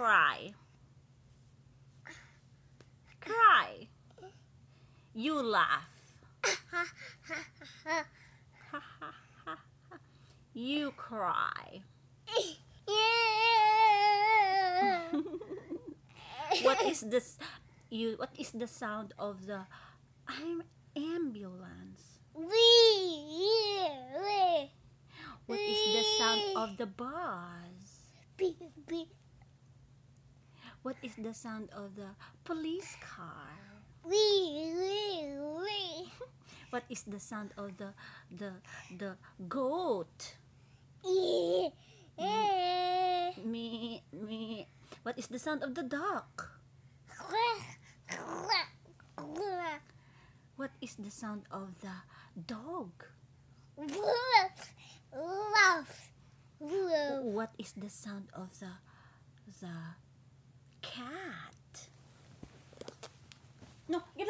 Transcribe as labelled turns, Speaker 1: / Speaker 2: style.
Speaker 1: cry. Cry. You laugh. You cry. What is this? What is the sound of the ambulance? What is the sound of the bus? What is the sound of the police car? What is the sound of the goat? Me. What is the sound of the duck? What is the sound of the dog? What is the sound of the cat? No,